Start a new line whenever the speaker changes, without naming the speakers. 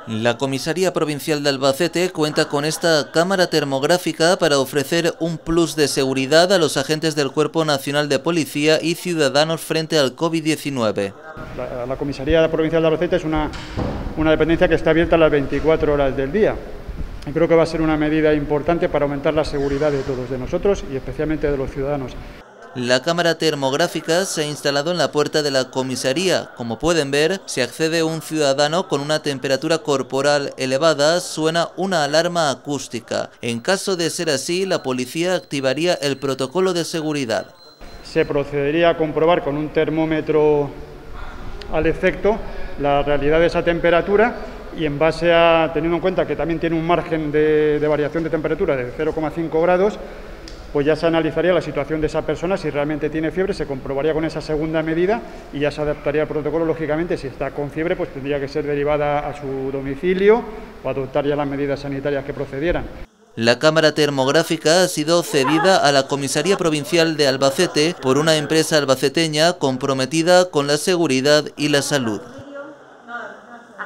La Comisaría Provincial de Albacete cuenta con esta cámara termográfica para ofrecer un plus de seguridad a los agentes del Cuerpo Nacional de Policía y ciudadanos frente al COVID-19.
La Comisaría Provincial de Albacete es una dependencia que está abierta las 24 horas del día. Y creo que va a ser una medida importante para aumentar la seguridad de todos, de nosotros y especialmente de los ciudadanos.
La cámara termográfica se ha instalado en la puerta de la comisaría. Como pueden ver, si accede un ciudadano con una temperatura corporal elevada, suena una alarma acústica. En caso de ser así, la policía activaría el protocolo de seguridad.
Se procedería a comprobar con un termómetro al efecto la realidad de esa temperatura y en base a, teniendo en cuenta que también tiene un margen de variación de temperatura de 0,5 grados, pues ya se analizaría la situación de esa persona, si realmente tiene fiebre, se comprobaría con esa segunda medida y ya se adaptaría al protocolo, lógicamente, si está con fiebre, pues tendría que ser derivada a su domicilio o adoptar ya las medidas sanitarias que procedieran.
La cámara termográfica ha sido cedida a la Comisaría Provincial de Albacete por una empresa albaceteña comprometida con la seguridad y la salud.